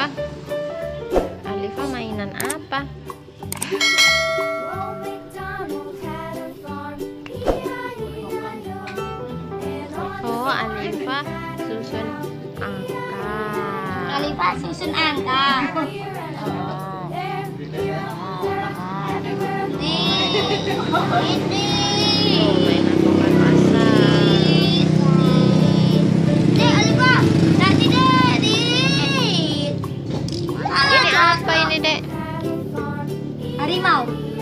Alifa mainan apa? Oh, Alifa susun angka. Alifa susun angka. Ini Mainan bukan masak. Dek, Alifa, tadi Dek, Ini apa ini, Dek? harimau.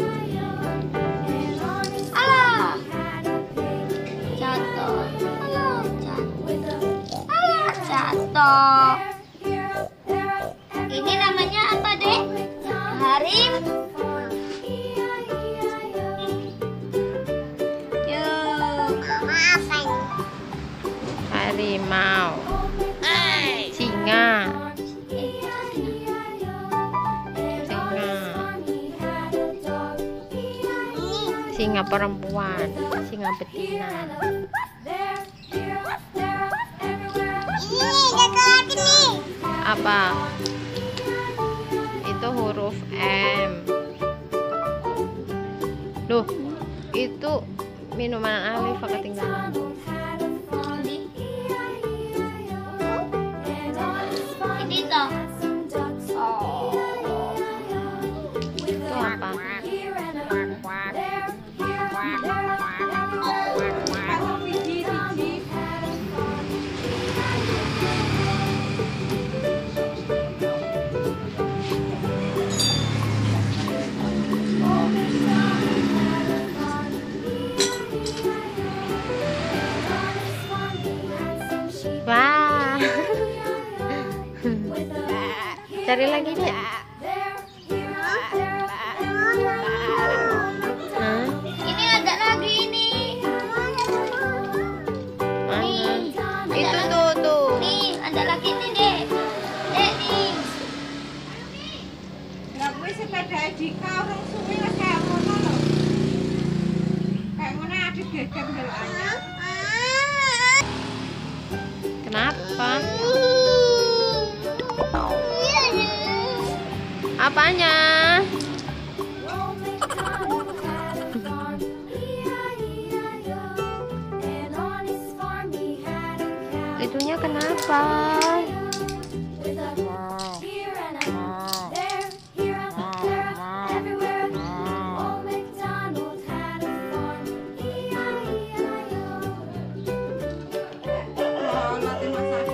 Alah, jatuh. Alah, jatuh. Alah, jatuh. Ini namanya apa, Dek? Harim. Harimau. Singa. Singa perempuan, singa betina. Ini jatuh lagi nih. Apa? Itu huruf M. Loh, itu minuman Alifa ketinggalan. Ini toh. Itu apa? Wah. Cari lagi deh. Hah? Ini ada lagi ini. Mana? Itu tuh. Nih, ada lagi nih, Dek. Dek nih. Lah kuwi sepeda Dika orang suwi wis kaya ngono lho. Kayak ngono adik geger delokane. Kenapa? Apanya? Itunya kenapa? Oh, nanti masak.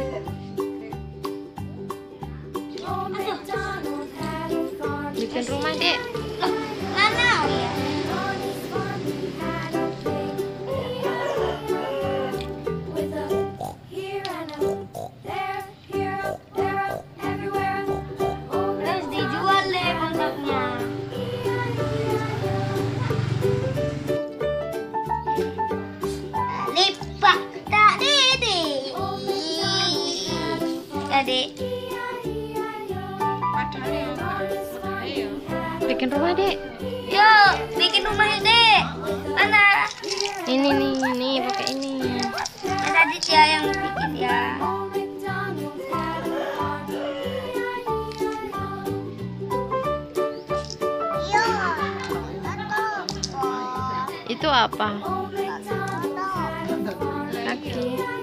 Bikin rumah, Dek. Loh, mana ya? Terus dijual deh kontraknya. Lipat tak Dede. Adik. Padahal ya enggak. Ayo. Bikin rumah, Dek. Yuk, bikin rumahnya, Dek. Mana? Ini nih, pakai ini. Tadi dia yang bikin ya. Itu apa? Lagi.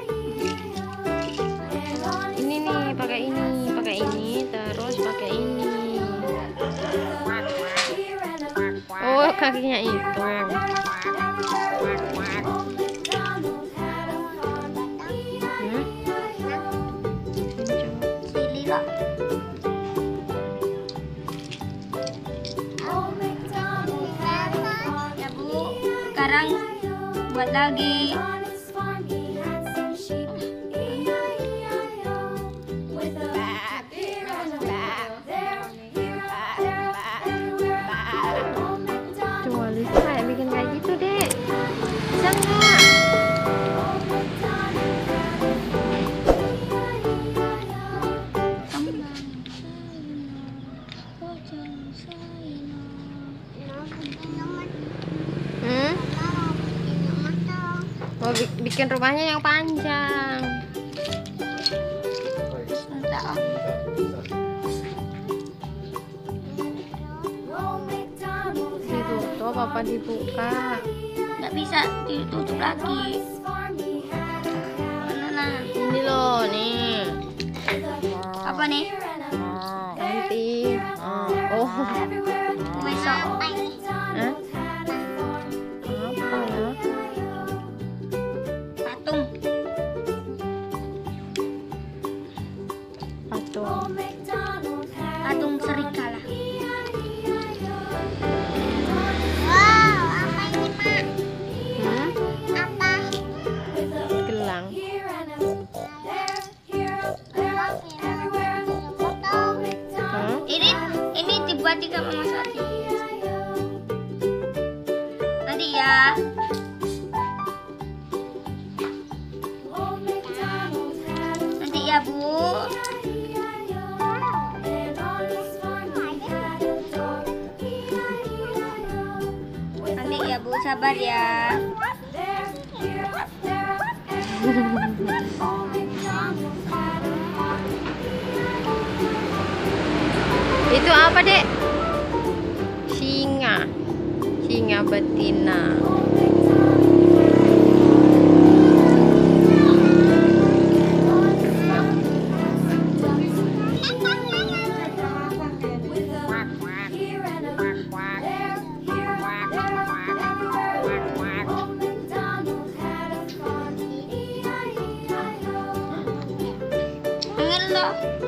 Ini nih, pakai ini, terus pakai ini. Oh, kakinya itu. Pilih loh. Ya Bu, sekarang buat lagi. Cuma Lisa kayak bikin kayak gitu, Dek. Bisa nggak? Mau bikin rumahnya yang panjang. Entah. Oh, papa dibuka. Nggak bisa ditutup lagi. Mana? Ini loh, nih. Apa nih? Nanti. Oh. Besok. Hah? Apa ya? Patung. Patung. Patung serigala. Hmm? Gelang. Hah? Ini dibuat di kamar Mas Adi. Nanti ya. Nanti ya, Bu. Nanti ya, Bu, sabar ya. Itu apa, Dek? Singa. Singa betina. Pengen loh.